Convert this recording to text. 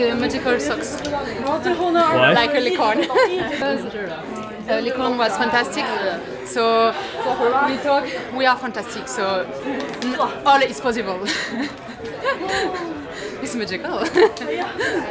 the magical socks. Why? Like a licorn. Licorn was fantastic. So we talk, we are fantastic. So all is possible. It's magical.